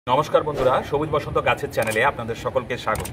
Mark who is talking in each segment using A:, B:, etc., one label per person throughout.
A: নমস্কার বন্ধুরা, সবুজ বসন্ত গাছের চ্যানেলে আপনাদের সকলকে স্বাগত।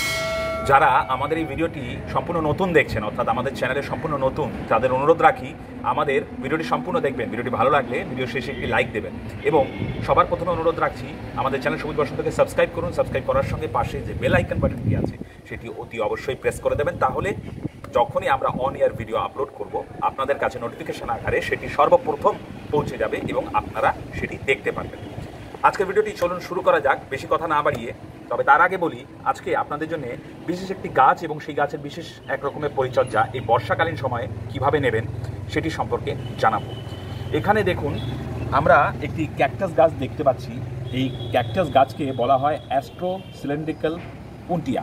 A: যারা আমাদের এই ভিডিওটি সম্পূর্ণ নতুন দেখছেন, অর্থাৎ আমাদের চ্যানেলে সম্পূর্ণ নতুন, তাদের অনুরোধ রাখি আমাদের ভিডিওটি সম্পূর্ণ দেখবেন। ভিডিওটি ভালো লাগলে ভিডিও শেষে একটি লাইক দেবেন এবং সবার প্রথমে অনুরোধ রাখছি আমাদের চ্যানেল সবুজ বসন্তকে সাবস্ক্রাইব করুন। সাবস্ক্রাইব করার সঙ্গে পাশে যে বেল আইকন বাটনটি আছে সেটি অতি অবশ্যই প্রেস করে দেবেন, তাহলে যখনই আমরা অন এয়ার ভিডিও আপলোড করব আপনাদের কাছে নোটিফিকেশন আকারে সেটি সর্বপ্রথম পৌঁছে যাবে এবং আপনারা সেটি দেখতে পারবেন। আজকের ভিডিওটি চলুন শুরু করা যাক, বেশি কথা না বাড়িয়ে। তবে তার আগে বলি, আজকে আপনাদের জন্য বিশেষ একটি গাছ এবং সেই গাছের বিশেষ এক রকমের পরিচর্যা এই বর্ষাকালীন সময়ে কিভাবে নেবেন সেটি সম্পর্কে জানাবো। এখানে দেখুন, আমরা একটি ক্যাকটাস গাছ দেখতে পাচ্ছি। এই ক্যাকটাস গাছকে বলা হয় অ্যাস্ট্রো সিলিন্ড্রিক্যাল পুন্টিয়া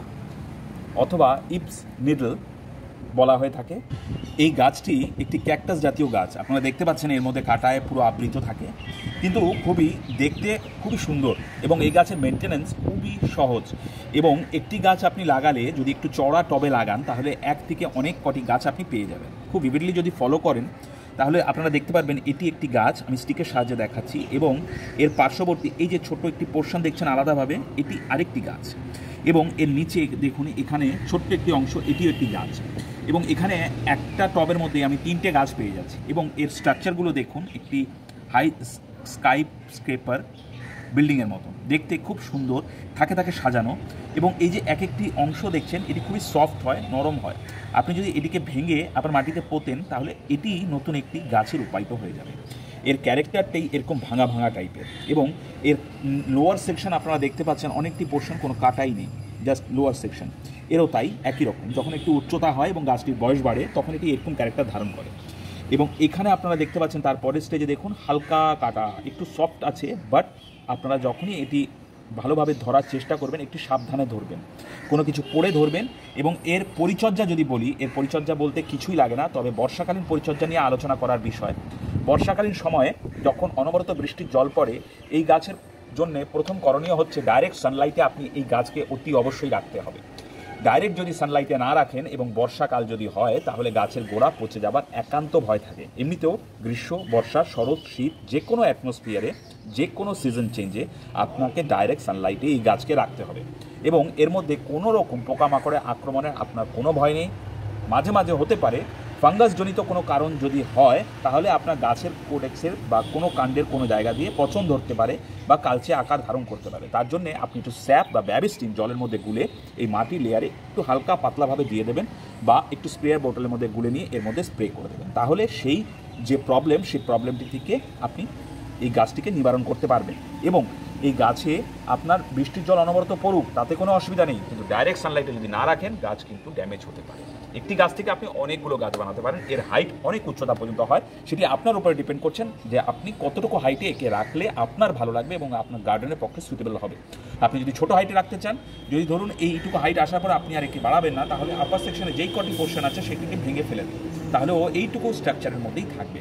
A: অথবা ইপস নিডল বলা হয়ে থাকে। এই গাছটি একটি ক্যাকটাস জাতীয় গাছ। আপনারা দেখতে পাচ্ছেন এর মধ্যে কাঁটায় পুরো আবৃত থাকে, কিন্তু দেখতে খুবই সুন্দর এবং এই গাছের মেনটেন্যান্স খুবই সহজ। এবং একটি গাছ আপনি লাগালে যদি একটু চড়া টবে লাগান তাহলে এক থেকে অনেক কটি গাছ আপনি পেয়ে যাবেন। খুব ভিভিডলি যদি ফলো করেন তাহলে আপনারা দেখতে পারবেন এটি একটি গাছ, আমি স্টিকের সাহায্যে দেখাচ্ছি, এবং এর পার্শ্ববর্তী এই যে ছোট্ট একটি পোর্শন দেখছেন আলাদাভাবে, এটি আরেকটি গাছ। এবং এর নিচে দেখুন এখানে ছোট্ট একটি অংশ, এটিও একটি গাছ। এবং এখানে একটা টবের মধ্যে আমি 3টে গাছ পেয়ে যাচ্ছি। এবং এর স্ট্রাকচারগুলো দেখুন, একটি হাই স্কাই স্ক্রেপার বিল্ডিংয়ের মতো দেখতে, খুব সুন্দর, থাকে থাকে সাজানো। এবং এই যে এক একটি অংশ দেখছেন এটি খুবই সফট হয়, নরম হয়। আপনি যদি এটিকে ভেঙে আপনার মাটিতে পোতেন তাহলে এটি নতুন একটি গাছে রূপায়িত হয়ে যাবে। এর ক্যারেক্টারটাই এরকম ভাঙা ভাঙা টাইপের। এবং এর লোয়ার সেকশন আপনারা দেখতে পাচ্ছেন অনেকটি পোর্শন কোনো কাটাই নেই, জাস্ট লোয়ার সেকশন। এরও তাই একই রকম, যখন একটু উচ্চতা হয় এবং গাছটির বয়স বাড়ে তখন এটি এরকম ক্যারেক্টার ধারণ করে। এবং এখানে আপনারা দেখতে পাচ্ছেন তার পরের স্টেজে দেখুন হালকা কাটা, একটু সফট আছে, বাট আপনারা যখনই এটি ভালোভাবে ধরার চেষ্টা করবেন একটু সাবধানে ধরবেন, কোনো কিছু পড়ে ধরবেন। এবং এর পরিচর্যা যদি বলি, এর পরিচর্যা বলতে কিছুই লাগে না, তবে বর্ষাকালীন পরিচর্যা নিয়ে আলোচনা করার বিষয়। বর্ষাকালীন সময়ে যখন অনবরত বৃষ্টির জল পড়ে, এই গাছের জন্য প্রথম করণীয় হচ্ছে ডাইরেক্ট সানলাইটে আপনি এই গাছকে অতি অবশ্যই রাখতে হবে। ডাইরেক্ট যদি সানলাইটে না রাখেন এবং বর্ষাকাল যদি হয় তাহলে গাছের গোড়া পচে যাবার একান্ত ভয় থাকে। এমনিতেও গ্রীষ্ম, বর্ষা, শরৎ, শীত, যে কোনো অ্যাটমসফিয়ারে, যে কোনো সিজন চেঞ্জে আপনাকে ডাইরেক্ট সানলাইটে এই গাছকে রাখতে হবে। এবং এর মধ্যে কোনো রকম পোকামাকড়ের আক্রমণের আপনার কোনো ভয় নেই। মাঝে মাঝে হতে পারে ফাঙ্গাসজনিত কোনো কারণ যদি হয় তাহলে আপনার গাছের কোডেক্সের বা কোনো কাণ্ডের কোনো জায়গা দিয়ে পচন ধরতে পারে বা কালচে আকার ধারণ করতে পারে। তার জন্য আপনি একটু স্যাপ বা ব্যাবিস্টিন জলের মধ্যে গুলে এই মাটির লেয়ারে একটু হালকা পাতলাভাবে দিয়ে দেবেন, বা একটু স্প্রেয়ার বোতলের মধ্যে গুলে নিয়ে এর মধ্যে স্প্রে করে দেবেন। তাহলে সেই যে প্রবলেম, সেই প্রবলেমটি থেকে আপনি এই গাছটিকে নিবারণ করতে পারবেন। এবং এই গাছে আপনার বৃষ্টির জল অনবরত পড়ুক তাতে কোনো অসুবিধা নেই, কিন্তু ডাইরেক্ট সানলাইটে যদি না রাখেন গাছ কিন্তু ড্যামেজ হতে পারে। একটি গাছ থেকে আপনি অনেকগুলো গাছ বানাতে পারেন। এর হাইট অনেক উচ্চতা পর্যন্ত হয়, সেটি আপনার উপরে ডিপেন্ড করছেন যে আপনি কতটুকু হাইটে একে রাখলে আপনার ভালো লাগবে এবং আপনার গার্ডেনের পক্ষে সুইটেবল হবে। আপনি যদি ছোটো হাইটে রাখতে চান, যদি ধরুন এইটুকু হাইট আসার পর আপনি আর একে বাড়াবেন না, তাহলে আপার সেকশনে যেই কটি পোর্শন আছে সেটিকে ভেঙে ফেলে দেবেন, তাহলে ও এইটুকু স্ট্রাকচারের মধ্যেই থাকবে।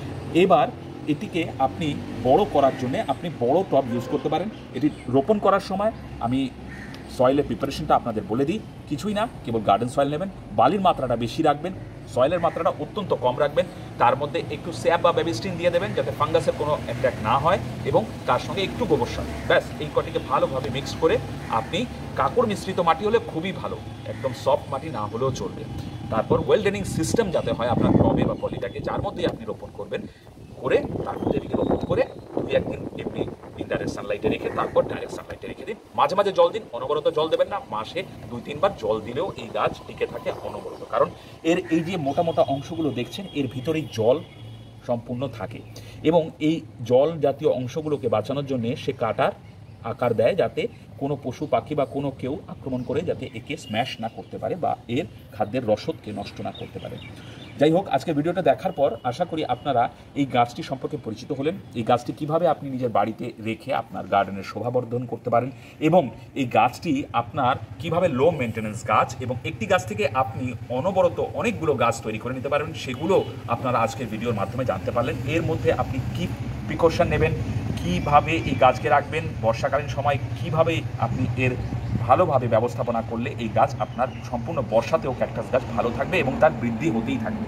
A: এবার এটিকে আপনি বড় করার জন্য আপনি বড় টব ইউজ করতে পারেন। এটি রোপণ করার সময় আমি সয়েলের প্রিপারেশনটা আপনাদের বলে দিই। কিছুই না, কেবল গার্ডেন সয়েল নেবেন, বালির মাত্রাটা বেশি রাখবেন, সয়েলের মাত্রাটা অত্যন্ত কম রাখবেন, তার মধ্যে একটু স্যাপ বা বেবিস্টিন দিয়ে দেবেন যাতে ফাঙ্গাসের কোনো অ্যাট্যাক না হয়, এবং তার সঙ্গে একটু গোবর সার, ব্যাস এই কটিকে ভালোভাবে মিক্স করে আপনি কাকড় মিশ্রিত মাটি হলে খুবই ভালো, একদম সফট মাটি না হলেও চলবে। তারপর ওয়েল ড্রেনিং সিস্টেম যাতে হয় আপনার টবে বা পলিটাকে, যার মধ্যে আপনি রোপণ করবেন, করে তার মধ্যে এটিকে রোপণ করে 2-1 দিন এমনি ইনডাইরেক্ট সানলাইটে রেখে তারপর ডাইরেক্ট সানলাইটে রেখে দিন। মাঝে মাঝে জল দিন, অনবরত জল দেবেন না, মাসে 2-3 বার জল দিলেও এই গাছ টিকে থাকে অনবরত। কারণ এর এই যে মোটা মোটা অংশগুলো দেখছেন এর ভিতরেই জল সম্পূর্ণ থাকে, এবং এই জল জাতীয় অংশগুলোকে বাঁচানোর জন্যে সে কাটার আকার দেয় যাতে কোনো পশু পাখি বা কোনো কেউ আক্রমণ করে যাতে একে স্ম্যাশ না করতে পারে বা এর খাদ্যের রসদকে নষ্ট না করতে পারে। যাই হোক, আজকের ভিডিওটা দেখার পর আশা করি আপনারা এই গাছটি সম্পর্কে পরিচিত হলেন। এই গাছটি কিভাবে আপনি নিজের বাড়িতে রেখে আপনার গার্ডেনের শোভাবর্ধন করতে পারেন, এবং এই গাছটি আপনার কিভাবে লো মেনটেন্যান্স গাছ, এবং একটি গাছ থেকে আপনি অনবরত অনেকগুলো গাছ তৈরি করে নিতে পারবেন, সেগুলো আপনারা আজকের ভিডিওর মাধ্যমে জানতে পারলেন। এর মধ্যে আপনি কী প্রিকশন নেবেন, কিভাবে এই গাছকে রাখবেন, বর্ষাকালীন সময় কিভাবে আপনি এর ভালোভাবে ব্যবস্থাপনা করলে এই গাছ আপনার সম্পূর্ণ বর্ষাতেও ক্যাকটাস গাছ ভালো থাকবে এবং তার বৃদ্ধি হতেই থাকবে।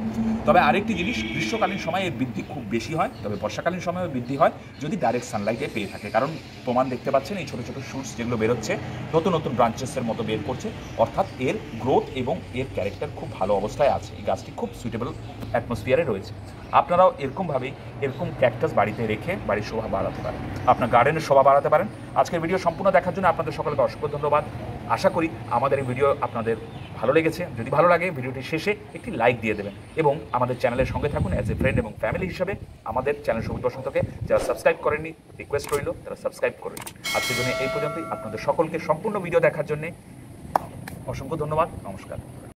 A: তবে আরেকটি জিনিস, গ্রীষ্মকালীন সময়ে এর বৃদ্ধি খুব বেশি হয়, তবে বর্ষাকালীন সময়েও বৃদ্ধি হয় যদি ডাইরেক্ট সানলাইটে পেয়ে থাকে। কারণ প্রমাণ দেখতে পাচ্ছেন এই ছোটো ছোটো শুটস যেগুলো বেরোচ্ছে, নতুন নতুন ব্রাঞ্চেসের মতো বের করছে, অর্থাৎ এর গ্রোথ এবং এর ক্যারেক্টার খুব ভালো অবস্থায় আছে। এই গাছটি খুব সুইটেবল অ্যাটমসফিয়ারে রয়েছে। আপনারাও এরকমভাবেই এরকম ক্যাকটাস বাড়িতে রেখে বাড়ির শোভা বাড়াতে পারেন, আপনার গার্ডেনের শোভা বাড়াতে পারেন। আজকের ভিডিও সম্পূর্ণ দেখার জন্য আপনাদের সকলকে অসংখ্য ধন্যবাদ। আশা করি আমাদের এই ভিডিও আপনাদের ভালো লেগেছে। যদি ভালো লাগে ভিডিওটি শেষে একটি লাইক দিয়ে দেবেন এবং আমাদের চ্যানেলের সঙ্গে থাকুন অ্যাজ এ ফ্রেন্ড এবং ফ্যামিলি হিসাবে। আমাদের চ্যানেল সবুজ বসন্তকে যারা সাবস্ক্রাইব করেননি, রিকোয়েস্ট রইল তারা সাবস্ক্রাইব করুন। আজকের জন্য এই পর্যন্তই। আপনাদের সকলকে সম্পূর্ণ ভিডিও দেখার জন্য অসংখ্য ধন্যবাদ। নমস্কার।